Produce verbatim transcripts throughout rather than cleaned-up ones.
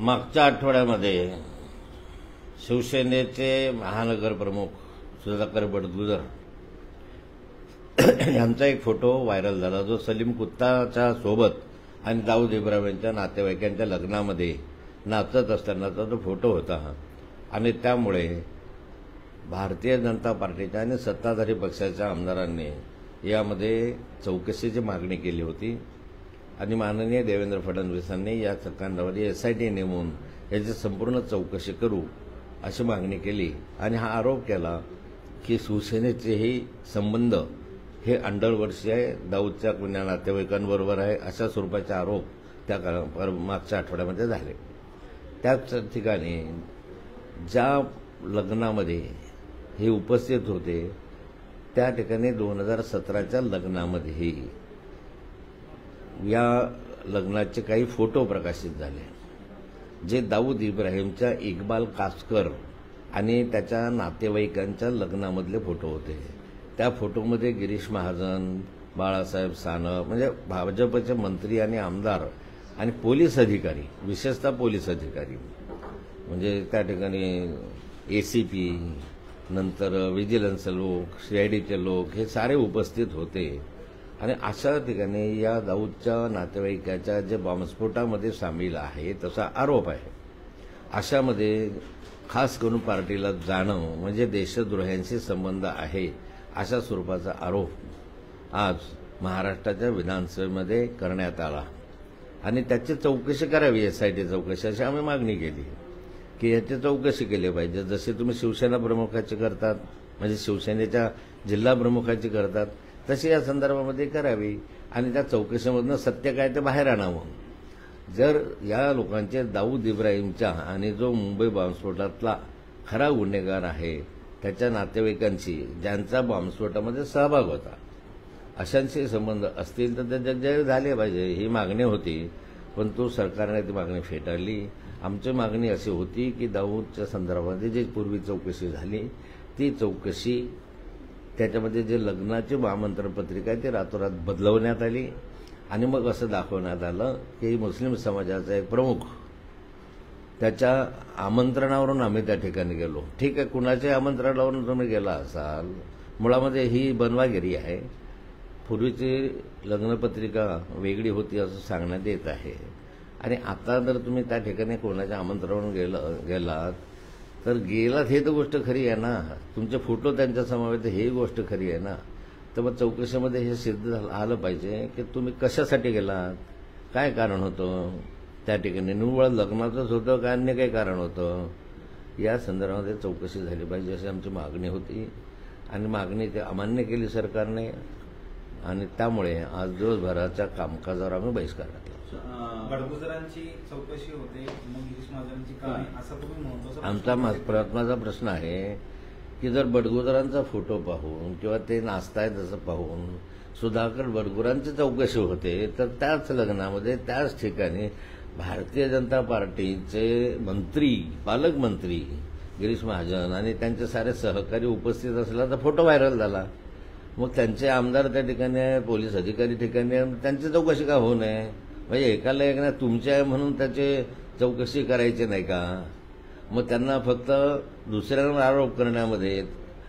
मागच्या आठवड्यामध्ये शिवसेनेचे महानगर प्रमुख सुधाकर बडगुजर यांचा एक फोटो व्हायरल झाला, जो सलीम कुत्ताच्या सोबत आणि दाऊद इब्राहिम यांच्या नातेवाईकांच्या लग्नामध्ये नाचत असतानाचा तो फोटो होता. आणि त्यामुळे भारतीय जनता पार्टीच्या आणि सत्ताधारी पक्षाच्या आमदारांनी यामध्ये चौकशीची मागणी केली होती आणि माननीय देवेंद्र फडणवीसांनी या प्रकरणावर एसआयटी नेमून याची संपूर्ण चौकशी करू अशी मागणी केली आणि हा आरोप केला की शिवसेनेचेही संबंध हे अंडरवर्ल्डशी आहे, दाऊदच्या कुण्या नातेवाईकांबरोबर आहे, अशा स्वरूपाचे आरोप त्या मागच्या आठवड्यामध्ये झाले. त्याच ठिकाणी ज्या लग्नामध्ये हे उपस्थित होते त्या ठिकाणी दोन हजार सतराच्या लग्नामध्येही या लग्नाचे काही फोटो प्रकाशित झाले, जे दाऊद इब्राहिमच्या इक्बाल कासकर आणि त्याच्या नातेवाईकांच्या लग्नामधले फोटो होते. त्या फोटोमध्ये गिरीश महाजन, बाळासाहेब सानप म्हणजे भाजपचे मंत्री आणि आमदार आणि पोलीस अधिकारी, विशेषतः पोलीस अधिकारी म्हणजे त्या ठिकाणी एसीपी, नंतर विजिलन्स लोक, सीआयडीचे लोक हे सारे उपस्थित होते. आणि अशा ठिकाणी या दाऊदच्या नातेवाईकाच्या जे बॉम्बस्फोटामध्ये सामील आहे तसा आरोप आहे. अशामध्ये खास करून पार्टीला जाणं म्हणजे देशद्रोह्यांशी संबंध आहे अशा स्वरूपाचा आरोप आज महाराष्ट्राच्या विधानसभेमध्ये करण्यात आला आणि त्याची चौकशी करावी, एसआयटी चौकशी अशी आम्ही मागणी केली की याची चौकशी केली पाहिजे. जसे तुम्ही शिवसेना प्रमुखाची करतात म्हणजे शिवसेनेच्या जिल्हा प्रमुखाची करतात तशी या संदर्भामध्ये करावी आणि त्या चौकशीमधून सत्य काय ते बाहेर आणावं. जर या लोकांचे दाऊद इब्राहिमच्या आणि जो मुंबई बॉम्बस्फोटातला खरा गुन्हेगार आहे त्याच्या नातेवाईकांशी ज्यांचा बॉम्बस्फोटामध्ये सहभाग होता अशांशी संबंध असतील तर त्याच्यात जे झाले पाहिजे ही मागणी होती, परंतु सरकारने ती मागणी फेटाळली. आमची मागणी अशी होती की दाऊदच्या संदर्भामध्ये जी पूर्वी चौकशी झाली ती चौकशी त्याच्यामध्ये जे लग्नाची आमंत्रण पत्रिका आहे ती रातोरात बदलवण्यात आली आणि मग असं दाखवण्यात आलं की मुस्लिम समाजाचा एक प्रमुख त्याच्या आमंत्रणावरून आम्ही त्या ठिकाणी गेलो. ठीक आहे, कुणाच्या आमंत्रणावरून तुम्ही गेला असाल, मुळामध्ये ही बनवागिरी आहे. पूर्वीची लग्नपत्रिका वेगळी होती असं सांगण्यात येत आहे आणि आता जर तुम्ही त्या ठिकाणी कोणाच्या आमंत्रणावरून गेलं गेलात तर गेलात हे तर गोष्ट खरी आहे ना, तुमचे फोटो त्यांच्या समवेत ही गोष्ट खरी आहे ना. तर मग चौकशीमध्ये हे सिद्ध आलं पाहिजे की तुम्ही कशासाठी गेलात, काय कारण होतं त्या ठिकाणी, निव्वळ लग्नाचंच होतं का अन्य काही कारण होतं. या संदर्भामध्ये चौकशी झाली पाहिजे अशी आमची मागणी होती आणि मागणी ते अमान्य केली सरकारने आणि त्यामुळे आज दिवसभराच्या कामकाजावर आम्ही बहिष्कार टाकला. बडगुजरांची चौकशी होते, मग गिरीश महाजनांची काय असं तुम्ही म्हणतो. आमचा महत्वाचा प्रश्न आहे की जर बडगुजरांचा फोटो पाहून किंवा ते नाचतायत असं पाहून सुधाकर बडगुजरांची चौकशी होते तर त्याच लग्नामध्ये त्याच ठिकाणी भारतीय जनता पार्टीचे मंत्री, पालकमंत्री गिरीश महाजन आणि त्यांचे सारे सहकारी उपस्थित असला तर फोटो व्हायरल झाला. मग त्यांचे आमदार त्या ठिकाणी आहे, पोलीस अधिकारी ठिकाणी आहे, त्यांची चौकशी का होऊ नये. म्हणजे एकाला एक ना तुमचे आहे म्हणून त्याची चौकशी करायची नाही का. मग त्यांना फक्त दुसऱ्यांवर आरोप करण्यामध्ये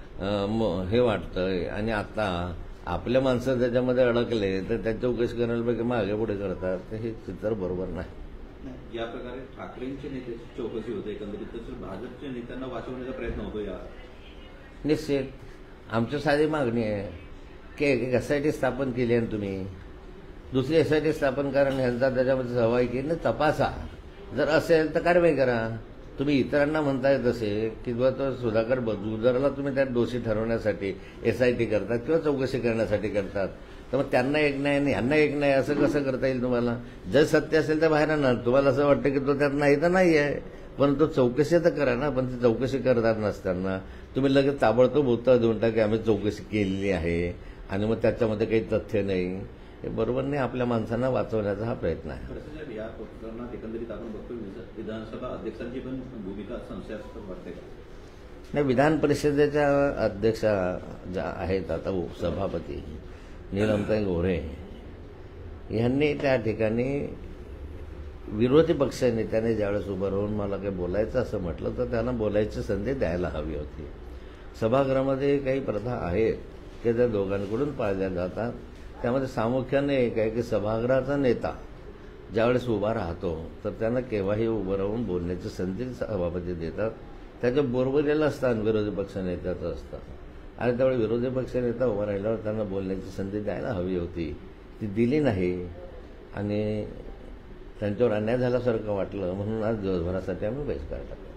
हे वाटतंय आणि आता आपल्या माणसं त्याच्यामध्ये अडकले तर त्या चौकशी करण्यापैकी मागे पुढे करतात, तर हे चित्र बरोबर नाही. या प्रकारे ठाकरेंच्या नेत्याची चौकशी होते, एकंदरीत तर भाजपच्या नेत्यांना वाचवण्याचा प्रयत्न होतो. या निश्चित आमची साधी मागणी आहे की एक एसआयटी स्थापन केली आहे तुम्ही, दुसरी एसआयटी स्थापन करा आणि ह्यांचा त्याच्यामध्ये सहभागी केली तपासा, जर असेल तर कारवाई करा. तुम्ही इतरांना म्हणताय तसे की किंवा तो सुधाकर बडगुजरला तुम्ही त्यात दोषी ठरवण्यासाठी एसआयटी करतात किंवा चौकशी करण्यासाठी करतात, तर मग त्यांना एक नाही आणि ह्यांना एक नाही असं कसं करता येईल तुम्हाला. जर सत्य असेल तर बाहेर आणा. तुम्हाला असं वाटतं की तो त्यात नाही तर नाही आहे, परंतु चौकशी तर करा ना. पण ती चौकशी करतात नसताना तुम्ही लगेच ताबडतोब उत्तर देऊन टाका आम्ही चौकशी केलेली आहे आणि मग त्याच्यामध्ये काही तथ्य नाही, हे बरोबर नाही. आपल्या माणसांना वाचवण्याचा हा प्रयत्न आहे. या प्रकरणात एकंदरीत आपण बघतो विधानसभा अध्यक्षांची पण भूमिका संशयास्पद वाटते का. नाही, विधान परिषदेच्या अध्यक्षा ज्या आहेत आता सभापती नीलमताई गोऱ्हे यांनी त्या ठिकाणी विरोधी पक्ष नेत्याने ज्यावेळेस उभं राहून मला काही बोलायचं असं म्हटलं तर त्यांना बोलायची संधी द्यायला हवी होती. सभागृहामध्ये काही प्रथा आहेत की त्या दोघांकडून पाळल्या जातात. त्यामध्ये प्रामुख्याने एक आहे की सभागृहाचा नेता ज्यावेळेस उभा राहतो तर त्यांना केव्हाही उभं राहून बोलण्याची संधी सभापती देतात. त्याचं बोरबलेलं स्थान विरोधी पक्ष नेत्याचं असतं आणि त्यामुळे विरोधी पक्ष नेता उभा राहिल्यावर त्यांना बोलण्याची संधी द्यायला हवी होती, ती दिली नाही आणि त्यांच्यावर अन्याय झाल्यासारखं वाटलं म्हणून आज दिवसभरासाठी आम्ही बहिष्कार टाकला.